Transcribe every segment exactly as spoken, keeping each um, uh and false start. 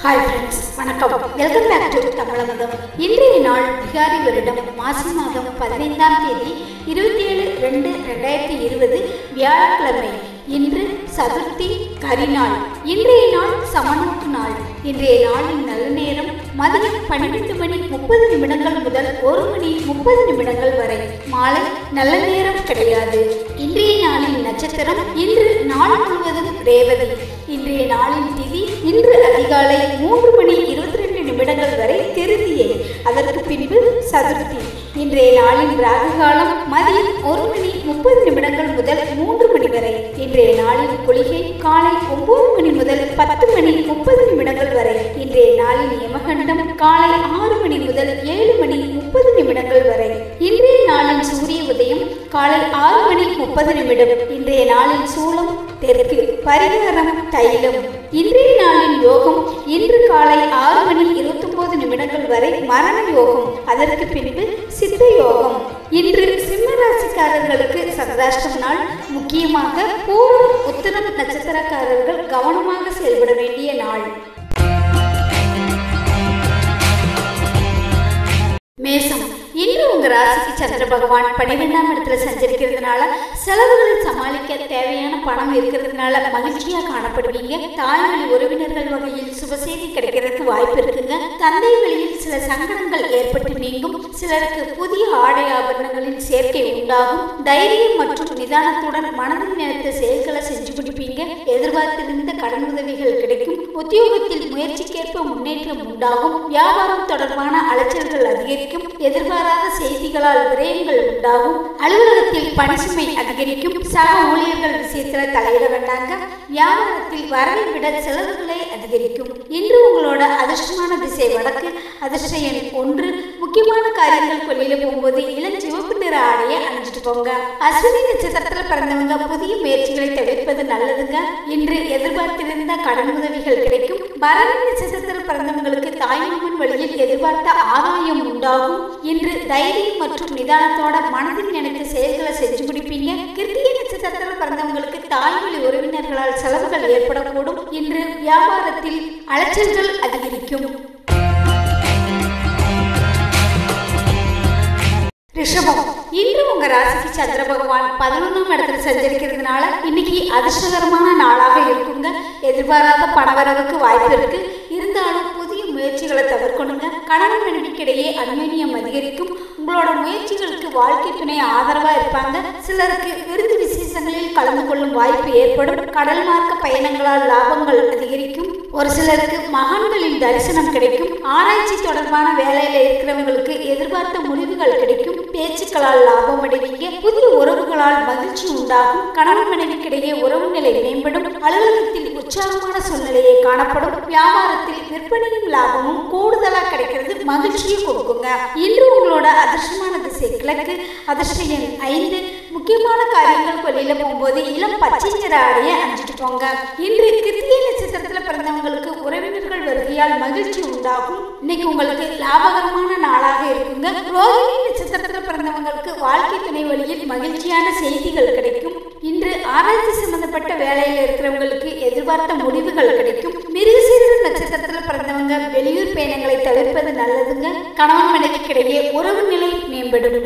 Hi friends, வணக்கம். Welcome back to Tamilagam. இன்றைய நாள் விகாரி வருடம் மாசி மாதம் பதினைந்தாம் தேதி இருபத்தி ஏழு ரெண்டு ரெண்டாயிரத்தி இருபது வியாழக்கிழமை. இன்று சதுர்த்தி கரிநாள். இன்றைய நாள் சமநோக்கு நாள். இன்றைய நாளின் நல்ல நேரம் மதியம் பன்னிரண்டு மணி முப்பது நிமிடங்கள் முதல் ஒரு மணி முப்பது நிமிடங்கள் வரை. மாலை நல்ல நேரம் கிடையாது. இன்றைய நாளின் நட்சத்திரம் இன்று நாள் முழுவதும் ரேவதி. இன்றைய நாளின் திதி இன்று அதிகாலை மூன்று மணி இருபத்தி ரெண்டு நிமிடங்கள் வரை திருதியை, அதற்கு பின்பு சதுர்த்தி. இன்றைய நாளின் ராகு காலம் மதியம் ஒரு மணி முப்பது நிமிடங்கள் முதல் மூன்று மணி வரை. இன்றைய நாளின் குளிகை காலை ஒன்பது மணி முதல் பத்து மணி முப்பது நிமிடங்கள் வரை. இன்றைய நாளின் யமகண்டம் காலை ஆறு மணி முதல் ஏழு மணி முப்பது நிமிடங்கள் வரை. இன்றைய நாளின் சூரிய உதயம் காலை ஆறு மணி முப்பது நிமிடம். இன்றைய நாளின் சூலம் தெற்கு. பரிகாரம் தைலம். இன்றைய நாளின் யோகம் இன்று காலை ஆறு மணி இருபத்தி ஒன்பது நிமிடங்கள் வரை மரண யோகம், அதற்கு பின்பு சித்த யோகம். இன்று சிம்ம ராசிக்காரர்களுக்கு சந்திராஷ்டம நாள். முக்கியமாக பூரம் உத்திரம் நட்சத்திரக்காரர்கள் கவனமாக செயல்பட வேண்டிய நாள். மேசம். இன்று உங்க ராசிக்கு சந்திர பகவான் பன்னிரெண்டாம் இடத்துல சஞ்சரிக்கிறதுனால செலவுகளை சமாளிக்க தேவையான பணம் இருக்கிறதுனால மகிழ்ச்சியா காணப்படுவீங்க. தாய்வழி உறவினர்கள் வகையில் சுபசெய்தி கிடைக்கிறதுக்கு வாய்ப்பு இருக்குங்க. தந்தை வழியில் சில சங்கடங்கள் ஏற்பட்டு நீங்கும். சிலருக்கு புதிய ஆடை ஆபரணங்களின் சேர்க்கை உண்டாகும். தைரியம் மற்றும் நிதானத்துடன் மனதில் நினைத்த செயல்களை செஞ்சு முடிப்பீங்க. எதிர்பார்த்திருந்த கடன் உதவிகள் கிடைக்கும். உத்தியோகத்தில் முயற்சிக்கேற்ப முன்னேற்றம் உண்டாகும். வியாபாரம் தொடர்பான அலைச்சல்கள் அதிகரிக்கும். எதிர்பாராத செய்திகளால் விரயங்கள் உண்டாகும். அலுவலகத்தில் பணிசுமை அதிகரிக்கும். சக ஊழியர்கள் விஷயத்துல தலையிட வேண்டாங்க. வியாபாரத்தில் வரவை விட செலவுகளை அதிகரிக்கும். இன்று உங்களோட அதிர்ஷ்டமான திசை வடக்கு. அதிர்ஷ்ட எண் ஒன்று. முக்கியமான காரியங்கள் கொள்ளையில போகும்போது இளம் சிவப்பு நிற ஆடையை அணிஞ்சிட்டு போங்க. அஸ்வினி நட்சத்திரத்துல பிறந்தவங்க புதிய முயற்சிகளை தவிர்ப்பது நல்லதுங்க. இன்று எதிர்பார்த்திருந்த கடன் உதவிகள் கிடைக்கும். பரணி நட்சத்திரத்தில் பிறந்தவங்களுக்கு தாய்மாமன் வழியில் எதிர்பார்த்த ஆதாயம் உண்டாகும். இன்று தைரியம் மற்றும் நிதானத்தோட மனதில் நினைத்த செயல்களை செஞ்சு முடிப்பீங்க. கிருத்திகை நட்சத்திரத்தில் பிறந்தவங்களுக்கு தாய்வழி உறவினர்களால் செலவுகள் ஏற்படக்கூடும். இன்று வியாபாரத்தில் அலைச்சல்கள் அதிகரிக்கும். ரிஷபம். இன்று உங்க ராசிக்கு சந்திர பகவான் பதினொன்றாம் இடத்துல சஞ்சரிக்கிறதுனால இன்னைக்கு அதிர்ஷ்டகரமான நாளாக இருக்குங்க. எதிர்பாராத பணவரவுக்கு வாய்ப்பு இருக்கு. இருந்தாலும் புதிய முயற்சிகளை தவிர்க்கணுங்க. கணவன் மனைவிக்கிடையே அந்யோன்யம் அதிகரிக்கும். உங்களோட முயற்சிகளுக்கு வாழ்க்கை துணை ஆதரவா இருப்பாங்க. சிலருக்கு விருது விசேஷங்களில் கலந்து கொள்ளும் வாய்ப்பு ஏற்படும். கடல் மார்க்க பயணங்களால் லாபங்கள் அதிகரிக்கும். ஒரு சிலருக்கு மகான்களின் தரிசனம் கிடைக்கும். ஆராய்ச்சி தொடர்பான வேலையில இருக்கிறவங்களுக்கு எதிர்பார்த்த முடிவுகள் கிடைக்கும். பேச்சுக்களால் லாபம் அடைவீங்க. புதிய உறவுகளால் மகிழ்ச்சி உண்டாகும். கணவன் மனைவிக்கிடையே உறவு நிலை மேம்படும். அலுவலகத்தில் உற்சாகமான சூழ்நிலையை காணப்படும். வியாபாரத்தில் விற்பனையும் லாபமும் கூடுதலா கிடைக்கிறது மகிழ்ச்சியை கொடுக்குங்க. இன்று உங்களோட அதிர்ஷ்டமான திசை கிழக்கு. அதிர்ஷ்ட எண் ஐந்து. முக்கியமான காரியங்கள் கொள்ளையில போகும்போது இளம் பச்சை நிற ஆடைய அணிஞ்சிட்டு போங்க. இன்று கிருத்திகை நட்சத்திரத்துல பிறந்தவங்களுக்கு உறவினர்கள் வருகையால் மகிழ்ச்சி உண்டாகும். இன்னைக்கு உங்களுக்கு லாபகரமான நாளாக இருக்குங்க. ரோகிணி நட்சத்திரத்துல பிறந்தவங்களுக்கு வாழ்க்கை துணை வழியில் மகிழ்ச்சியான செய்திகள் கிடைக்கும். இன்று ஆராய்ச்சி சம்பந்தப்பட்ட வேலையில் இருக்கிறவங்களுக்கு எதிர்பார்த்த முடிவுகள் கிடைக்கும். மிருகசீரிட நட்சத்திரத்துல பிறந்தவங்க வெளியூர் பயணங்களை தவிர்ப்பது நல்லதுங்க. கணவன் மனைவிக்கிடையே உறவு நிலை மேம்படும்.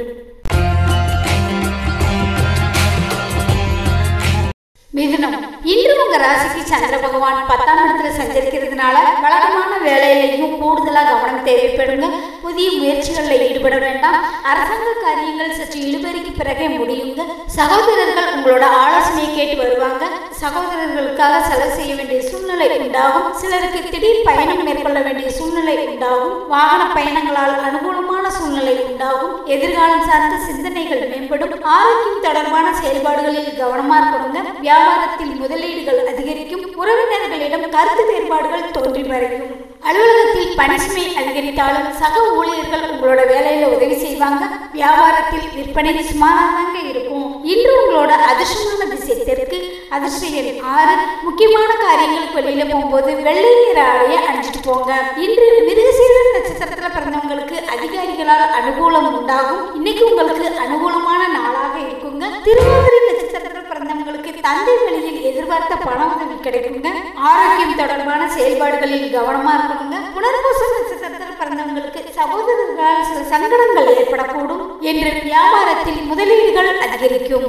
மிதுனம். இன்று உங்க ராசிக்கு சந்திர பகவான் பத்தாம் இடத்துல சஞ்சரிக்கிறதுனால வழக்கமான வேலையிலையும் கூடுதலா கவனம் தேவைப்படுங்க. புதிய முயற்சிகளில் ஈடுபட வேண்டாம். அரசாங்க காரியங்கள் சற்று இழுபறிக்கு பிறகே முடியுங்க. சகோதரர்கள் உங்களோட ஆலோசனையை கேட்டு வருவாங்க. சகோதரர்களுக்காக செலவு செய்ய வேண்டிய சூழ்நிலை உண்டாகும். சிலருக்கு திடீர் பயணம் மேற்கொள்ள வேண்டிய சூழ்நிலை உண்டாகும். வாகன பயணங்களால் அனுகூலமான சூழ்நிலை உண்டாகும். எதிர்காலம் சார்ந்த சிந்தனைகள் மேம்படும். ஆரோக்கியம் தொடர்பான செயல்பாடுகளில் கவனமா இருக்கணுங்க. வியாபாரத்தில் முதலீடுகள் அதிகரிக்கும். உறவினர்களிடம் கருத்து வேறுபாடுகள் தோன்றி மறையும். அலுவலகத்தில் பணிசுமை அதிகரித்தாலும் சக ஊழியர்கள் உங்களோட வேலையில உதவி செய்வாங்க. வியாபாரத்தில் விற்பனை சுமாராக இருக்கும். இன்று உங்களோட அதிர்ஷ்டமான திசை தெற்கு. அதிர்ஷ்ட எண் ஆறு. முக்கியமான காரியங்கள் வெளியில போகும்போது வெள்ளை நிற ஆடைய அணிஞ்சிட்டு போங்க. இன்று மிருகசீரிட நட்சத்திரத்துல பிறந்தவங்களுக்கு அதிகாரிகளால் அனுகூலம் உண்டாகும். இன்னைக்கு உங்களுக்கு அனுகூலமான நாளாக இருக்குங்க. திருவாதிரை நட்சத்திரத்துல பிறந்தவங்க பிறந்தவங்களுக்கு தந்தை வழியில் எதிர்பார்த்த பண உதவி கிடைக்குங்க. ஆரோக்கியம் தொடர்பான செயல்பாடுகளில் கவனமா இருக்கணுங்க. புனர்பூச நட்சத்திரத்தில் பிறந்தவங்களுக்கு சகோதரர்களால் சில சங்கடங்கள் ஏற்படக்கூடும் என்று வியாபாரத்தில் முதலீடுகள் அதிகரிக்கும்.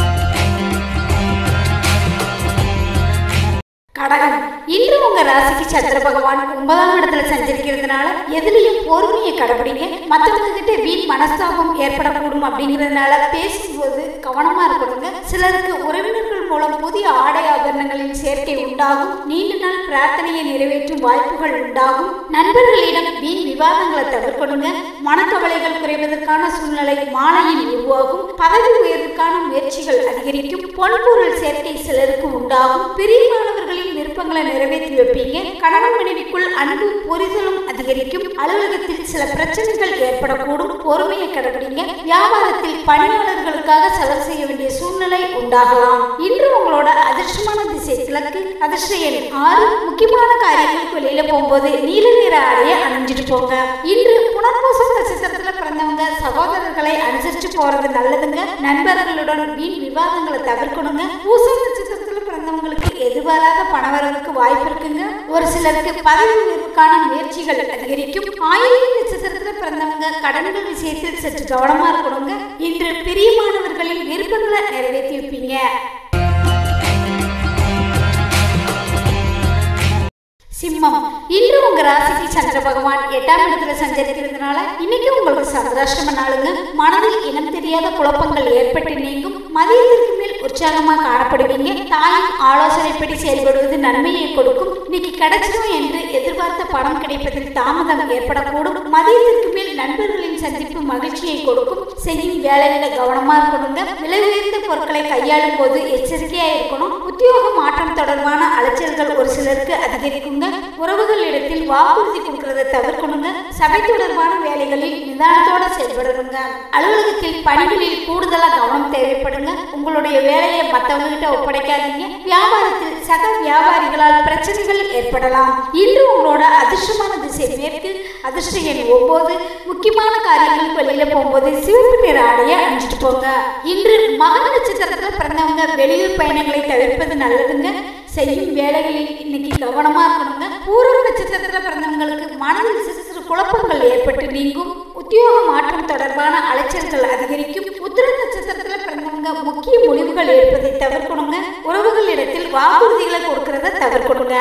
கடகம், இன்று உங்க ராசிக்கு சந்திர பகவான் ஒன்பதாம் இடத்துல சஞ்சரிக்கிறதுனால எதுலையும் பொறுமையை கடைபிடிங்க. மற்றவங்க கிட்ட வீண் மனஸ்தாபம் ஏற்படக்கூடும் அப்படிங்கிறதுனால பேசும்போது கவனமா இருக்கணுங்க. சிலருக்கு உறவினர்கள் மூலம் புதிய ஆடை ஆபரணங்களின் சேர்க்கை உண்டாகும். நீண்ட நாள் பிரார்த்தனையை நிறைவேற்றும் வாய்ப்புகள் உண்டாகும். நண்பர்களிடம் வீண் விவாதங்களை தவிர்க்கணுங்க. மனக்கவலைகள் குறைவதற்கான சூழ்நிலை மாலையில் உருவாகும். பதவி உயர்வுக்கான முயற்சிகள் அதிகரிக்கும். பொன்பொருள் சேர்க்கை சிலருக்கு உண்டாகும். பிரியமானவர்களின் விருப்பங்களை நிறைவேற்றி வைப்பீங்க. கணவன் மனைவிக்குள் அன்பும் புரிதலும் அதிகரிக்கும். அலுவலகத்தில் சில பிரச்சனைகள் ஏற்படக்கூடும். பொறுமையை கடைபிடிங்க. வியாபாரத்தில் பணியாளர்களுக்காக செலவு செய்ய வேண்டிய சூழ்நிலை உண்டாகலாம். இன்று உங்களோட அதிர்ஷ்டமான திசை கிழக்கு. அதிர்ஷ்ட எண் ஆறு. முக்கியமான காரியங்களுக்கு வெளியில போகும்போது நீல நிற ஆடைய அணிஞ்சிட்டு போங்க. இன்று புனர்பூசம் நட்சத்திரத்துல பிறந்தவங்க சகோதரர்களை அனுசரிச்சு போறது நல்லதுங்க. நண்பர்களுடன் வீண் விவாதங்களை தவிர்க்கணுங்க. பூசம் நட்சத்திரத்துல பிறந்தவங்களுக்கு எதிர்பாராத பணவரவுக்கு வாய்ப்பு இருக்குங்க. ஒரு சிலருக்கு பதவி உயர்வுக்கான முயற்சிகள் அதிகரிக்கும். ஆயிரம் நட்சத்திரத்துல பிறந்தவங்க கடன்கள் விஷயத்தில் சற்று கவனமா இருக்கணுங்க. இன்று பிரியமானவர்களின் விருப்பங்களை நிறைவேற்றி வைப்பீங்க. சிம்மம், இன்று உங்க ராசிக்கு சந்திர பகவான் எட்டாம் இடத்துல சஞ்சரிக்கிறதுனால இன்னைக்கு உங்களுக்கு சந்திராஷ்டம நாளுங்க. மனதில் இனம் தெரியாத குழப்பங்கள் ஏற்பட்டு நீங்கும். மதியத்திற்கு மேல் உற்சாகமா காணப்படுவீங்க. தாயின் ஆலோசனைப்படி செயல்படுவது நன்மையை கொடுக்கும். இன்னைக்கு கிடைச்சிடும் என்று எதிர்பார்த்த பணம் கிடைப்பதில் தாமதம் ஏற்படக்கூடும். மதியத்திற்கு மேல் நண்பர்களின் சந்திப்பு மகிழ்ச்சியை கொடுக்கும். செய்யும் வேலையில கவனமா இருக்கணுங்க. விலை உயர்ந்த பொருட்களை கையாளும் போது எச்சரிக்கையா இருக்கணும். உத்தியோக மாற்றம் தொடர்பான அலைச்சல்கள் ஒரு சிலருக்கு அதிகரிக்குங்க. உறவுகளிடத்தில் வாக்குறுதி கொடுக்கறதை தவிர்க்கணுங்க. சபை தொடர்பான வேலைகளில் நிதானத்தோட செயல்படணுங்க. அலுவலகத்தில் பணிகளில் கூடுதலா கவனம் தேவைப்படுங்க. உங்களுடைய வேலையை மற்றவங்க கிட்ட ஒப்படைக்காதீங்க. வியாபாரத்தில் சக வியாபாரிகளால் பிரச்சனைகள் ஏற்படலாம். இன்று உங்களோட அதிர்ஷ்டமான திசை மேற்கு. அதிர்ஷ்ட எண் ஒன்பது. முக்கியமான காரியங்களுக்கு வெளியில போகும்போது சிவப்பு நிற ஆடைய அணிஞ்சிட்டு போங்க. இன்று மக நட்சத்திரத்துல பிறந்தவங்க வெளியூர் பயணங்களை தவிர்ப்பது நல்லதுங்க. செய்யும் வேலைகளில் இன்னைக்கு கவனமா இருக்கணுங்க. பூர்வ நட்சத்திரத்துல பிறந்தவங்களுக்கு மனதில் சிறு சிறு குழப்பங்கள் ஏற்பட்டு நீங்கும். உத்தியோக மாற்றம் தொடர்பான அலைச்சல்கள் அதிகரிக்கும். உத்திர நட்சத்திரத்துல பிறந்தவங்க முக்கிய முடிவுகள் எடுப்பதை தவிர்க்கணுங்க. உறவுகளிடத்தில் வாக்குறுதிகளை கொடுக்கறத தவிர்க்கணுங்க.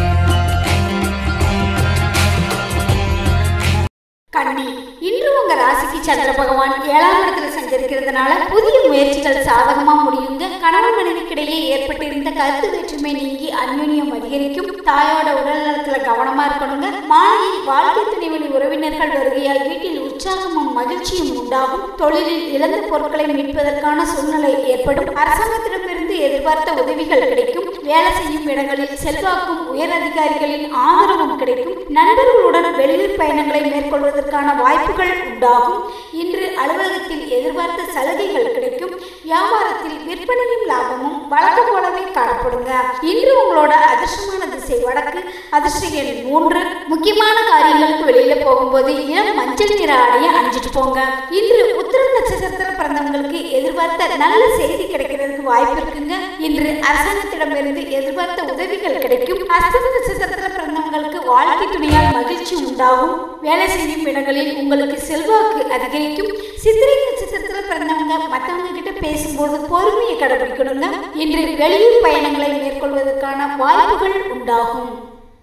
கன்னி, இன்று உங்க ராசிக்கு சந்திர பகவான் ஏழாம் இடத்துல சஞ்சரிக்கிறதுனால புதிய முயற்சிகள் சாதகமா முடியுங்க. கணவன் மனைவிக்கிடையே ஏற்பட்டிருந்த கருத்து வேற்றுமை நீங்கி அந்யோன்யம் அதிகரிக்கும். தாயோட உடல் நலத்துல கவனமா இருக்கணுங்க. மாலையில் வாழ்க்கை துணைவழி உறவினர்கள் வருகையால் வீட்டில் உற்சாகமும் மகிழ்ச்சியும் உண்டாகும். தொழிலில் இழந்த பொருட்களை மீட்பதற்கான சூழ்நிலை ஏற்படும். அரசாங்கத்திடமிருந்து எதிர்பார்த்த உதவிகள் கிடைக்கும். வேலை செய்யும் இடங்களில் செல்வாக்கும் உயர் அதிகாரிகளின் ஆதரவும் கிடைக்கும். நண்பர்களுடன் வெளியூர் பயணங்களை மேற்கொள்வது வாய்ப்புகள் உண்டாகும். இன்று அலுவலகத்தில் எதிர்பார்த்த சலுகைகள் கிடைக்கும். வியாபாரத்தில் விற்பனையும் லாபமும் வழக்கம் போலவே காணப்படுங்க. இன்று உங்களோட அதிர்ஷ்டமான திசை வடக்கு. அதிர்ஷ்ட எண் மூன்று. முக்கியமான காரியங்களுக்கு வெளியில போகும்போது இளம் மஞ்சள் நிற ஆடைய அணிஞ்சிட்டு போங்க. இன்று உத்திர நட்சத்திரத்தில் பிறந்தவங்களுக்கு எதிர்பார்த்த நல்ல செய்தி கிடைக்கிறதுக்கு வாய்ப்பு இருக்குங்க. இன்று அரசாங்கத்திடமிருந்து எதிர்பார்த்த உதவிகள் கிடைக்கும். அஸ்த நட்சத்திரத்தில் பிறந்தவங்களுக்கு வாழ்க்கை துணையால் மகிழ்ச்சி உண்டாகும். வேலை செய்யும் இடங்களில் உங்களுக்கு செல்வாக்கு அதிகரிக்கும். சித்திரை நட்சத்திரத்தில் பிறந்தவங்க மற்றவங்க கிட்ட பேசும்போது பொறுமையை கடைபிடிக்கணுங்க. இன்று வெளியூர் பயணங்களை மேற்கொள்வதற்கான வாய்ப்புகள் உண்டாகும்.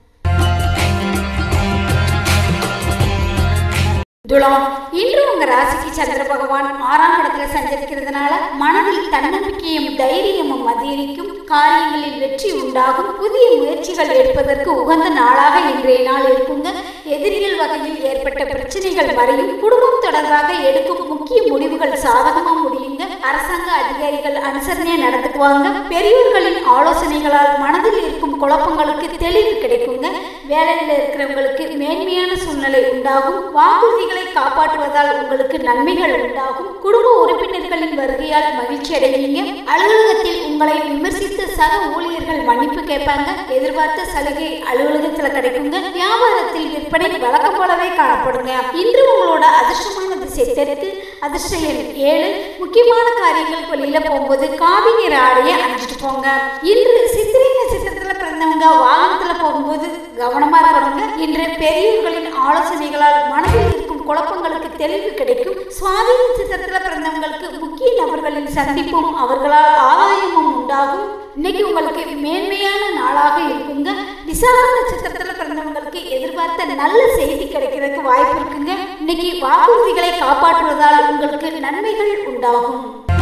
துலாம், இன்று உங்க ராசிக்கு சந்திர பகவான் ஆறாம் இடத்துல சஞ்சரிக்கிறதுனால மனதில் தன்னம்பிக்கையும் தைரியமும் அதிகரிக்கும். காரியங்களில் வெற்றி உண்டாகும். புதிய முயற்சிகள் எடுப்பதற்கு உகந்த நாளாக இன்றைய நாள் இருக்குங்க. எதிரிகள் வகையில் ஏற்பட்ட பிரச்சனைகள் மறையும். குடும்பம் தொடர்பாக எடுக்கும் முக்கிய முடிவுகள் சாதகமா முடியுங்க. அரசாங்க அதிகாரிகள் அனுசரணையா நடந்துக்குவாங்க. பெரியோர்களின் ஆலோசனைகளால் மனதில் இருக்கும் குழப்பங்களுக்கு தெளிவு கிடைக்குங்க. வேலையில் இருக்கிறவங்களுக்கு மேன்மையான சூழ்நிலை உண்டாகும். வாக்குறுதிகளை காப்பாற்றுவதால் உங்களுக்கு நன்மைகள் உண்டாகும். குடும்ப உறுப்பினர்களின் வருகையால் மகிழ்ச்சி அடைவீங்க. அலுவலகத்தில் உங்களை விமர்சித்த சக ஊழியர்கள் மன்னிப்பு கேட்பாங்க. எதிர்பார்த்த சலுகை அலுவலகத்துல கிடைக்குங்க. வியாபாரத்தில் விற்பனை வழக்கம் போலவே காணப்படுங்க. இன்று உங்களோட அதிர்ஷ்டமான திசை தெற்கு, அதிர்ஷ்ட எண் ஏழு. முக்கியமான காரியங்கள் வெளியில போகும்போது காவி நிற ஆடையை அணிஞ்சிட்டு போங்க. இன்று சித்திரை நட்சத்திரத்துல பிறந்தவங்க வாகனத்துல போகும்போது கவனமா இருக்கணுங்க. இன்று பெரியவர்களின் ஆலோசனைகளால் மனதில் இருக்கும் குழப்பங்களுக்கு தெளிவு கிடைக்கும். சுவாதி நட்சத்திரத்துல பிறந்தவங்களுக்கு முக்கிய நபர்களின் சந்திப்பும் அவர்களால் ஆதாயமும் உண்டாகும். இன்னைக்கு உங்களுக்கு மேன்மையான நாளாக இருக்குங்க. விசாக நட்சத்திரத்துல பிறந்தவங்களுக்கு எதிர்பார்த்த நல்ல செய்தி கிடைக்கிறதுக்கு வாய்ப்பு இருக்குங்க. இன்னைக்கு வாக்குறுதிகளை காப்பாற்றுவதால் உங்களுக்கு நன்மைகள் உண்டாகும்.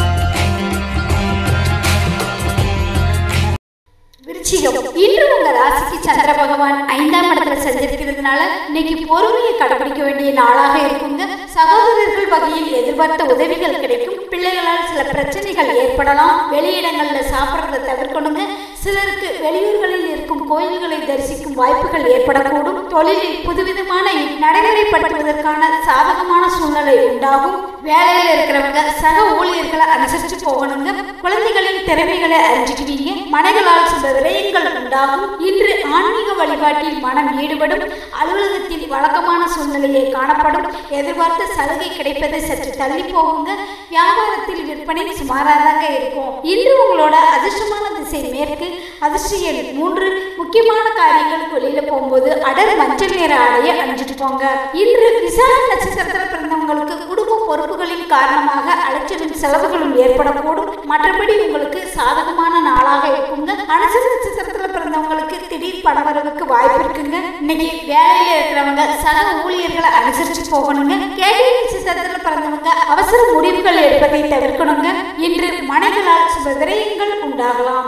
விருச்சிகம், இன்று உங்க ராசிக்கு சந்திர பகவான் ஐந்தாம் இடத்துல சஞ்சரிக்கிறதுனால இன்னைக்கு பொறுமையை கடைபிடிக்க வேண்டிய நாளாக இருக்குங்க. சகோதரர்கள் வகையில் எதிர்பார்த்த உதவிகள் கிடைக்கும். பிள்ளைகளால் சில பிரச்சனைகள் ஏற்படலாம். வெளியிடங்கள்ல சாப்பிட்றத தவிர்க்கணுங்க. சிலருக்கு வெளியூர்களில் இருக்கும் கோயில்களை தரிசிக்கும் வாய்ப்புகள் ஏற்படக்கூடும். தொழிலில் புதுவிதமான நடைமுறைப்படுத்துவதற்கான சாதகமான சூழ்நிலை உண்டாகும். வேலையில் இருக்கிறவங்க சக ஊழியர்களை அனுசரிச்சு போகணுங்க. குழந்தைகளின் திறமைகளை அறிஞ்சுக்குவீங்க. மனைகளால் சுப விரயங்கள் உண்டாகும். இன்று ஆன்மீக வழிபாட்டில் மனம் ஈடுபடும். அலுவலகத்தில் வழக்கமான சூழ்நிலையை காணப்படும். எதிர்பார்த்த சலுகை கிடைப்பதை சற்று தள்ளி போகுங்க. வியாபாரத்தில் விற்பனை சுமாராக இருக்கும். இன்று உங்களோட அதிர்ஷ்டமான திசை மேற்கு, அதிர்ஷ்ட எண் மூன்று. முக்கியமான காரியங்கள் வெளியில போகும்போது அடர் மஞ்சள் நிற ஆடையை அணிஞ்சிட்டு போங்க. இன்று விசாக நட்சத்திரத்தில் பிறந்தவங்களுக்கு குடும்ப பொறுப்புகளின் காரணமாக அலைச்சலின் செலவுகளும் ஏற்படக்கூடும். மற்றபடி உங்களுக்கு சாதகமான நாளாக இருக்குங்க. அனுச நட்சத்திரத்துல பிறந்தவங்களுக்கு திடீர் பணவரவுக்கு வாய்ப்பு இருக்குங்க. இன்னைக்கு வேலையில இருக்கிறவங்க சக ஊழியர்களை அனுசரிச்சு போகணுங்க. கேட்டை நட்சத்திரத்துல பிறந்தவங்க அவசர முடிவுகள் எடுப்பதை தவிர்க்கணுங்க. இன்று மனைகளால் சுப விரயங்கள் உண்டாகலாம்.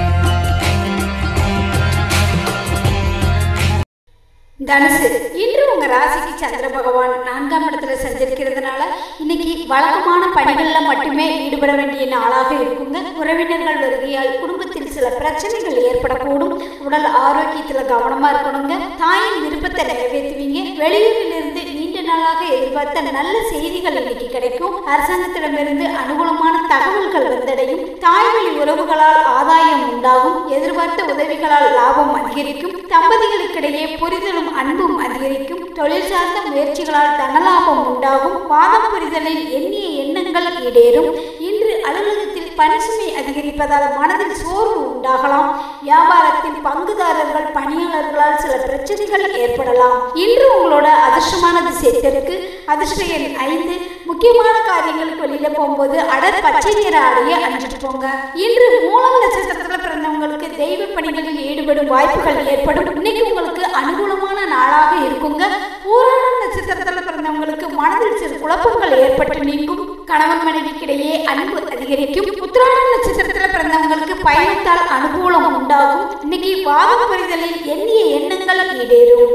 தனுசு, இன்று உங்க ராசிக்கு சந்திர பகவான் நான்காம் இடத்துல சஞ்சரிக்கிறதுனால இன்னைக்கு வழக்கமான பணிகள்ல மட்டுமே ஈடுபட வேண்டிய நாளாக இருக்குங்க. உறவினர்கள் வருகையால் குடும்பத்தில் சில பிரச்சனைகள் ஏற்படக்கூடும். உடல் ஆரோக்கியத்துல கவனமா இருக்கணுங்க. தாயின் விருப்பத்தை நிறைவேற்றுவீங்க. வெளியூரில் இருந்து நீண்ட நாளாக எதிர்பார்த்த நல்ல செய்திகள் இன்னைக்கு கிடைக்கும். அரசாங்கத்திடமிருந்து அனுகூலமான தகவல்கள் வந்தடையும். தாய்வழி உறவுகளால் ஆதாயம் உண்டாகும். எதிர்பார்த்த உதவிகளால் லாபம் அதிகரிக்கும். தம்பதிகளுக்கிடையே புரிதலும் அன்பும் அதிகரிக்கும். தொழில் சார்ந்த முயற்சிகளால் தனலாபம் உண்டாகும். வாதம் புரிதலில் எண்ணிய எண்ணங்கள் ஈடேறும். இன்று அலுவலகத்தில் பணிசுமை அதிகரிப்பதால் மனதில் சோர்வு உண்டாகலாம். வியாபாரத்தில் பங்குதாரர்கள் பணியாளர்களால் சில பிரச்சனைகள் ஏற்படலாம். இன்று உங்களோட அதிர்ஷ்டமான திசை தெற்கு, அதிர்ஷ்ட எண் ஐந்து. முக்கியமான காரியங்களுக்கு வெளியில போகும்போது அடர் பச்சை நிற ஆடையை அணிஞ்சிட்டு போங்க. இன்று மூலம் நட்சத்திரத்துல பிறந்தவங்களுக்கு தெய்வ பணிகளில் ஈடுபடும் வாய்ப்புகள் ஏற்படும். இன்னைக்கு உங்களுக்கு அனுகூலமான நாளாக இருக்குங்க. பூராடம் நட்சத்திரத்துல பிறந்தவங்களுக்கு மனதில் சிறு குழப்பங்கள் ஏற்பட்டு நீங்கும். கணவன் மனைவிக்கிடையே அன்பு அதிகரிக்கும். உத்திராடம் நட்சத்திரத்துல பிறந்தவங்களுக்கு பயணத்தால் அனுகூலம் உண்டாகும். இன்னைக்கு வாதம் புரிதலில் எண்ணிய எண்ணங்கள் ஈடேறும்.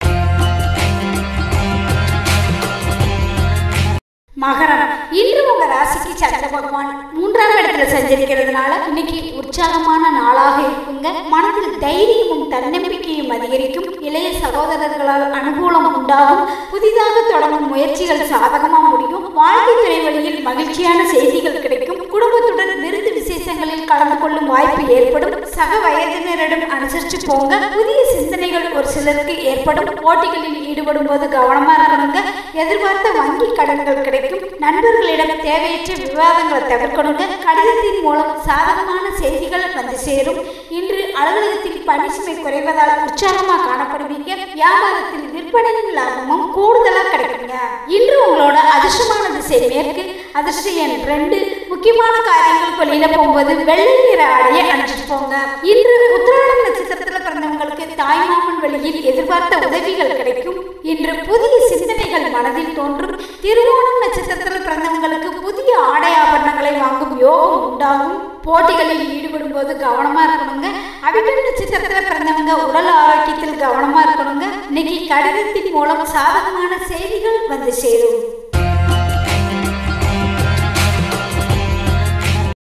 மகரம், இன்று உங்க ராசிக்கு சந்திர பகவான் மூன்றாம் இடத்துல சஞ்சரிக்கிறதுனால இன்னைக்கு உற்சாகமான நாளாக இருக்குங்க. மனதில் தைரியமும் தன்னம்பிக்கையும் அதிகரிக்கும். இளைய சகோதரர்களால் அனுகூலம் உண்டாகும். புதிதாக தொடங்கும் முயற்சிகள் சாதகமா முடியும். வாழ்க்கை துறை வழியில் மகிழ்ச்சியான செய்திகள் கிடைக்கும். குடும்பத்துடன் விருந்து விசேஷங்களில் கலந்து கொள்ளும் வாய்ப்பு ஏற்படும். சக வயதினரிடம் அனுசரிச்சு போங்க. புதிய சிந்தனைகள் ஒரு சிலருக்கு ஏற்படும். போட்டிகளில் ஈடுபடும் போது கவனமா இருக்கணுங்க. எதிர்பார்த்த வங்கி கடன்கள் கிடைக்கும். நண்பர்களிடம் தேவையற்ற விவாதங்களை தவிர்க்கணுங்க. கடிதத்தின் மூலம் சாதகமான செய்திகள் வந்து சேரும். இன்று அலுவலகத்தில் பணிசுமை குறைவதால் உற்சாகமா காணப்படுவீங்க. வியாபாரத்தில் விற்பனையின் லாபமும் கூடுதலா கிடைக்குங்க. இன்று உங்களோட அதிர்ஷ்டமான திசை மேற்கு, அதிர்ஷ்ட எண் ரெண்டு. முக்கியமான காரியங்கள் வெளியில போகும்போது வெள்ளை நிற ஆடையை அணிஞ்சிட்டு போங்க. இன்று உத்திராடம் நட்சத்திரத்துல பிறந்தவங்களுக்கு தாய்மாமன் வழியில் எதிர்பார்த்த உதவிகள் கிடைக்கும். இன்று புதிய சிந்தனைகள் மனதில் தோன்றும். திருவோணம் நட்சத்திரத்தில் பிறந்தவங்களுக்கு புதிய ஆடை ஆபரணங்களை வாங்கும் யோகம் உண்டாகும். போட்டிகளில் ஈடுபடும் போது கவனமா இருக்கணுங்க. அவிட்டம் நட்சத்திரத்தில் பிறந்தவங்க உடல் ஆரோக்கியத்தில் கவனமா இருக்கணுங்க. இன்னைக்கு கடிதத்தின் மூலம் சாதகமான செய்திகள் வந்து சேரும்.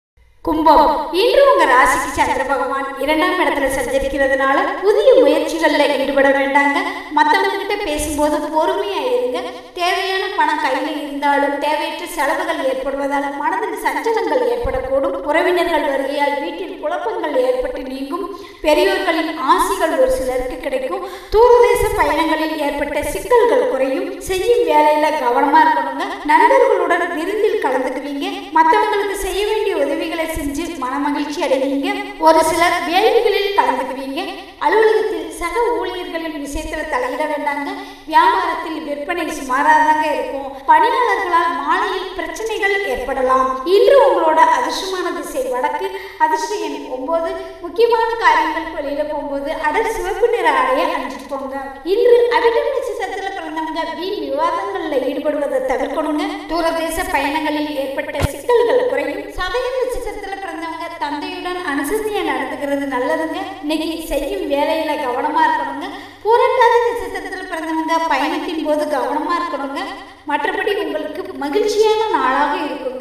கும்பம், இன்று உங்க ராசிக்கு சந்திர பகவான் இரண்டாம் இடத்துல சஞ்சரிக்கிறதுனால புதிய முயற்சிகள்ல ஈடுபட வேண்டாங்க. மற்றவங்க கிட்ட பேசும்போது பொறுமையா இருங்க. தேவையான பணம் கையில இருந்தாலும் தேவையற்ற செலவுகள் ஏற்படுவதால் மனதில் சஞ்சலங்கள் ஏற்படக்கூடும். உறவினர்கள் வருகையால் வீட்டில் குழப்பங்கள் ஏற்பட்டு நீங்கும். பெரியோர்களின் ஆசிகள் ஒரு சிலருக்கு கிடைக்கும். தூரதேச பயணங்களில் ஏற்பட்ட சிக்கல்கள் குறையும். செய்யும் வேலையில கவனமா இருக்கணுங்க. நண்பர்களுடன் விருந்தில் கலந்துக்குவீங்க. மற்றவங்களுக்கு செய்ய வேண்டிய உதவிகளை செஞ்சு மன மகிழ்ச்சி அடைவீங்க. ஒரு சிலர் வேள்விகளில் கலந்துக்குவீங்க. அலுவலகத்தில் சக ஊழியர்களின் விஷயத்துல தலையிட வேண்டாங்க. வியாபாரத்தில் விற்பனை சுமாராதாங்க இருக்கும். பணியாளர்களால் மாலையில் பிரச்சனைகள் ஏற்படலாம். இன்று உங்களோட அதிர்ஷ்டமான திசை வடக்கு. அதிர்ஷ்ட எண் ஒன்பது. முக்கியமான காரியங்கள் வெளியில போகும்போது அடர் சிவப்பு நிற ஆடைய அணிஞ்சிட்டு போங்க. இன்று அவிட்டம் நட்சத்திரத்துல பிறந்தவங்க வீண் விவாதங்கள்ல ஈடுபடுவதை தவிர்க்கணுங்க. தூரதேச பயணங்களில் ஏற்பட்ட சிக்கல்கள் குறையும். சதயம் நட்சத்திரத்துல பிறந்தவங்க தந்தையுடன் அனுசரணையா நடந்துக்கிறது நல்லதுங்க. இன்னைக்கு செய்யும் வேலையில கவனமா இருக்கணுங்க. பூரட்டாதி நட்சத்திரத்துல பிறந்தவங்க பயணத்தின் போது கவனமா இருக்கணுங்க. மற்றபடி உங்களுக்கு மகிழ்ச்சியான நாளாக இருக்குங்க.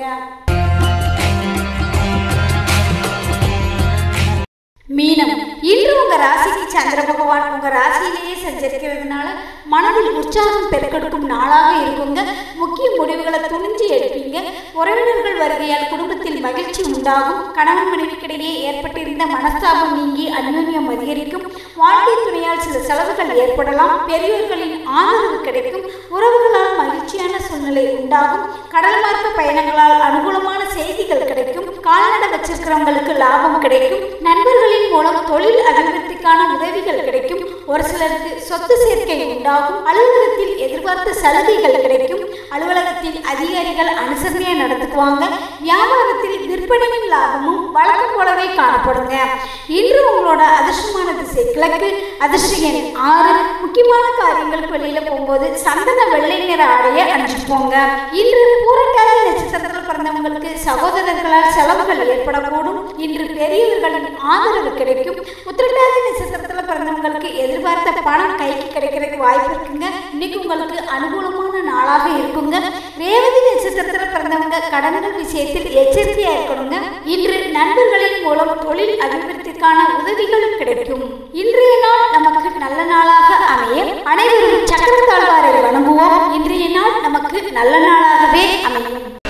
மீனம், இன்று உங்க ராசிக்கு சந்திர பகவான் உங்க ராசியிலேயே சஞ்சரிக்கிறதுனால மனதில் உற்சாகம் பெருக்கெடுக்கும் நாளாக இருக்குங்க. முக்கிய முடிவுகளை துணிஞ்சு எடுப்பீங்க. உறவினர்கள் வருகையால் குடும்பத்தில் மகிழ்ச்சி உண்டாகும். கணவன் மனைவிக்கிடையே ஏற்பட்டிருந்த மனஸ்தாபம் நீங்கி அந்யோன்யம் அதிகரிக்கும். வாழ்க்கை துணையால் சில செலவுகள் ஏற்படலாம். பெரியோர்களின் ஆதரவு கிடைக்கும். உறவுகளால் மகிழ்ச்சியான சூழ்நிலை உண்டாகும். கடல் மார்க்க பயணங்களால் அனுகூலமான செய்திகள் கிடைக்கும். கால்நடை வச்சிருக்கிறவங்களுக்கு லாபம் கிடைக்கும். நண்பர்களின் மூலம் தொழில் அபிவிருத்திக்கான உதவிகள் கிடைக்கும். ஒரு சிலருக்கு சொத்து சேர்க்கை உண்டாகும். அலுவலகத்தில் எதிர்பார்த்த சலுகைகள் கிடைக்கும். அலுவலகத்தில் அதிகாரிகள் அனுசரணையா நடந்துக்குவாங்க. வியாபாரத்தில் விற்பனையின் லாபமும் வழக்கம் போலவே காணப்படுங்க. இன்று உங்களோட அதிர்ஷ்டமான திசை கிழக்கு. அதிர்ஷ்ட எண் ஆறு. முக்கியமான காரியங்கள் வெளியில போகும்போது சந்தன வெள்ளை நிற ஆடைய அணிஞ்சிட்டு போங்க. இன்று பூரட்டாதி நட்சத்திரத்தில் பிறந்தவங்களுக்கு சகோதரர்களால் செலவுகள் ஏற்படக்கூடும். இன்று பெரியவர்களின் ஆதரவு கிடைக்கும். உத்திரட்டாதி நட்சத்திரத்துல பிறந்தவங்களுக்கு எதிர்பார்த்த பணம் கைக்கு கிடைக்கிறதுக்கு வாய்ப்பு இருக்குங்க. இன்னைக்கு உங்களுக்கு அனுகூலமான நாளாக இருக்குங்க. ரேவதி நட்சத்திரத்துல பிறந்தவங்க கடன்கள் விஷயத்தில் எச்சரிக்கையா இருக்கணுங்க. இன்று நண்பர்களின் மூலம் தொழில் அபிவிருத்திக்கான உதவிகளும் கிடைக்கும். இன்றைய நாள் நமக்கு நல்ல நாளாக அமைய அனைவரும் சக்கர தாழ்வாரை வணங்குவோம். இன்றைய நாள் நமக்கு நல்ல நாளாகவே அமையும்.